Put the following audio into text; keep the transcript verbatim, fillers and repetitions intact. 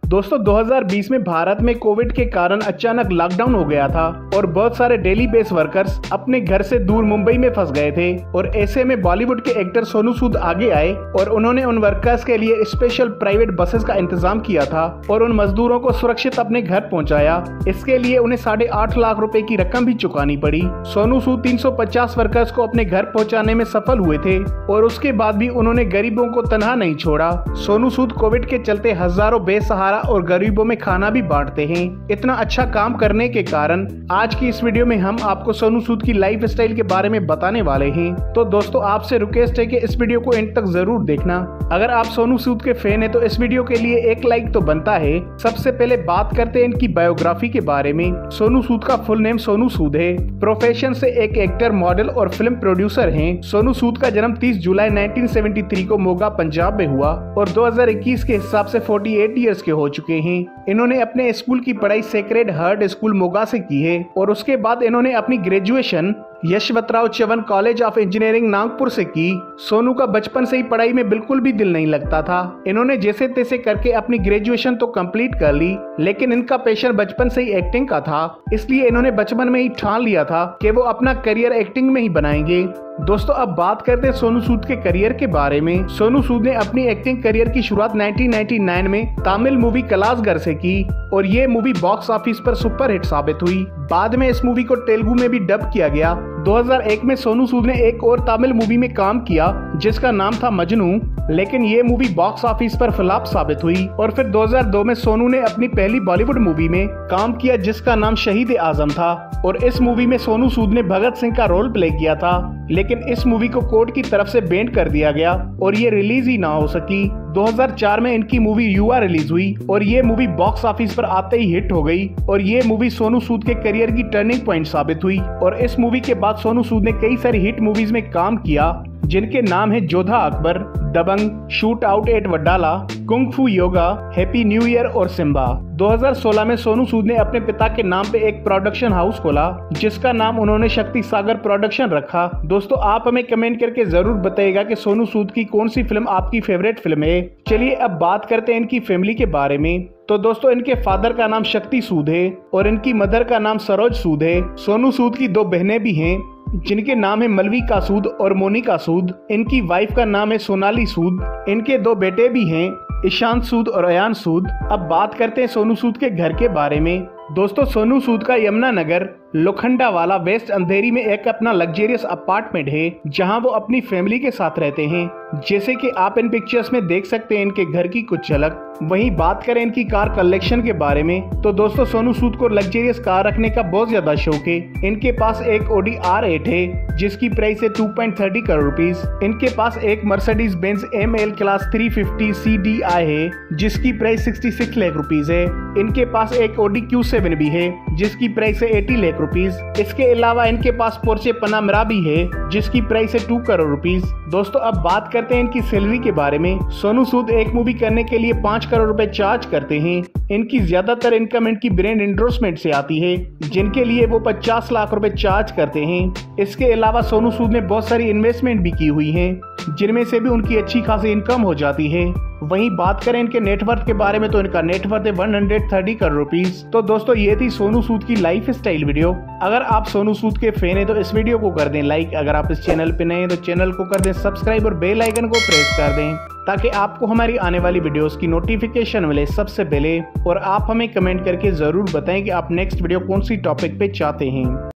दोस्तों दो हज़ार बीस में भारत में कोविड के कारण अचानक लॉकडाउन हो गया था और बहुत सारे डेली बेस वर्कर्स अपने घर से दूर मुंबई में फंस गए थे। और ऐसे में बॉलीवुड के एक्टर सोनू सूद आगे आए और उन्होंने उन वर्कर्स के लिए स्पेशल प्राइवेट बसेस का इंतजाम किया था और उन मजदूरों को सुरक्षित अपने घर पहुंचाया। इसके लिए उन्हें साढ़े आठ लाख रुपए की रकम भी चुकानी पड़ी। सोनू सूद तीन सौ पचास वर्कर्स को अपने घर पहुंचाने में सफल हुए थे और उसके बाद भी उन्होंने गरीबों को तनहा नहीं छोड़ा। सोनू सूद कोविड के चलते हजारों बेसहारा और गरीबों में खाना भी बांटते हैं। इतना अच्छा काम करने के कारण आज की इस वीडियो में हम आपको सोनू सूद की लाइफ स्टाइल के बारे में बताने वाले हैं। तो दोस्तों आपसे रिक्वेस्ट है कि इस वीडियो को एंड तक जरूर देखना। अगर आप सोनू सूद के फैन हैं तो इस वीडियो के लिए एक लाइक तो बनता है। सबसे पहले बात करते हैं इनकी बायोग्राफी के बारे में। सोनू सूद का फुल नेम सोनू सूद है। प्रोफेशन से एक एक्टर, मॉडल और फिल्म प्रोड्यूसर हैं। सोनू सूद का जन्म तीस जुलाई उन्नीस सौ तिहत्तर को मोगा पंजाब में हुआ और दो हज़ार इक्कीस के हिसाब से अड़तालीस इयर्स के हो चुके हैं। इन्होंने अपने स्कूल की पढ़ाई सेक्रेड हार्ट स्कूल मोगा से की है और उसके बाद इन्होंने अपनी graduation Yashwantrao Chavan college of engineering Nagpur से की। सोनू का बचपन से ही पढ़ाई में बिल्कुल भी दिल नहीं लगता था। इन्होंने जैसे तैसे करके अपनी ग्रेजुएशन तो कंप्लीट कर ली, लेकिन इनका पैशन बचपन से ही एक्टिंग का था, इसलिए इन्होंने बचपन में ही ठान लिया था कि वो अपना करियर एक्टिंग में ही बनाएंगे। दोस्तों अब बात करते हैं सोनू सूद के करियर के बारे में। सोनू सूद ने अपनी एक्टिंग करियर की शुरुआत उन्नीस सौ निन्यानवे में तमिल मूवी कलासगर से की और ये मूवी बॉक्स ऑफिस पर सुपर हिट साबित हुई। बाद में इस मूवी को तेलुगु में भी डब किया गया। दो हज़ार एक में सोनू सूद ने एक और तमिल मूवी में काम किया जिसका नाम था मजनू, लेकिन ये मूवी बॉक्स ऑफिस पर फ्लॉप साबित हुई। और फिर दो हज़ार दो में सोनू ने अपनी पहली बॉलीवुड मूवी में काम किया जिसका नाम शहीद आजम था और इस मूवी में सोनू सूद ने भगत सिंह का रोल प्ले किया था, लेकिन इस मूवी को कोर्ट की तरफ से बैन कर दिया गया और ये रिलीज ही ना हो सकी। दो हज़ार चार में इनकी मूवी युवा रिलीज हुई और ये मूवी बॉक्स ऑफिस पर आते ही हिट हो गई और ये मूवी सोनू सूद के करियर की टर्निंग पॉइंट साबित हुई। और इस मूवी के बाद सोनू सूद ने कई सारी हिट मूवीज में काम किया जिनके नाम है Jodha Akbar, Dabangg, shoot out at Wadala, kung fu yoga, happy new year और सिम्बा। दो हज़ार सोलह में सोनू सूद ने अपने पिता के नाम पे एक प्रोडक्शन हाउस खोला जिसका नाम उन्होंने शक्ति सागर प्रोडक्शन रखा। दोस्तों आप हमें कमेंट करके जरूर बताइएगा कि सोनू सूद की कौन सी फिल्म आपकी फेवरेट फिल्म है। चलिए अब बात करते हैं इनकी फैमिली के बारे में। तो दोस्तों इनके फादर का नाम शक्ति सूद है और इनकी मदर का नाम सरोज सूद है। सोनू सूद की दो बहनें भी हैं जिनके नाम है मलविका सूद और मोनिका सूद। इनकी वाइफ का नाम है सोनाली सूद। इनके दो बेटे भी हैं, ईशांत सूद और अयान सूद। अब बात करते हैं सोनू सूद के घर के बारे में। दोस्तों सोनू सूद का यमुना नगर लोखंडा वाला वेस्ट अंधेरी में एक अपना लग्जरियस अपार्टमेंट है जहां वो अपनी फैमिली के साथ रहते हैं। जैसे कि आप इन पिक्चर्स में देख सकते हैं इनके घर की कुछ झलक। वहीं बात करें इनकी कार कलेक्शन के बारे में तो दोस्तों सोनू सूद को लग्जरियस कार रखने का बहुत ज्यादा शौक है। इनके पास एक ऑडी आर एट है जिसकी प्राइस है दो पॉइंट तीस करोड़ रुपीस। इनके पास एक Mercedes Benz M L class तीन सौ पचास सी डी आई है जिसकी प्राइस छियासठ लाख रुपीस है। इनके पास एक ऑडी क्यू सेवन भी है जिसकी प्राइस है अस्सी लाख रुपीस। इसके अलावा इनके पास पोर्चे पनामरा भी है जिसकी प्राइस है दो करोड़ रुपीस। दोस्तों अब बात करते हैं इनकी सैलरी के बारे में। सोनू सूद एक मूवी करने के लिए पाँच करोड़ रुपए चार्ज करते हैं। इनकी ज्यादातर इनकम इनकी ब्रांड एंडोर्समेंट से आती है जिनके लिए वो पचास लाख रुपए चार्ज करते हैं। इसके अलावा सोनू सूद ने बहुत सारी इन्वेस्टमेंट भी की हुई हैं जिनमें से भी उनकी अच्छी खासी इनकम हो जाती है। वहीं बात करें इनके नेटवर्थ के बारे में तो इनका नेटवर्थ है एक सौ तीस करोड़ रुपीस। तो दोस्तों ये थी सोनू सूद की लाइफ स्टाइल वीडियो। अगर आप सोनू सूद के फैन हैं तो इस वीडियो को कर दें लाइक। अगर आप इस चैनल पे नए हैं तो चैनल को कर दें सब्सक्राइब और बेल आइकन को प्रेस कर दें ताकि आपको हमारी आने वाली वीडियोस की नोटिफिकेशन मिले सबसे पहले। और आप हमें कमेंट करके जरूर बताएं कि आप नेक्स्ट वीडियो कौन सी टॉपिक पे चाहते हैं।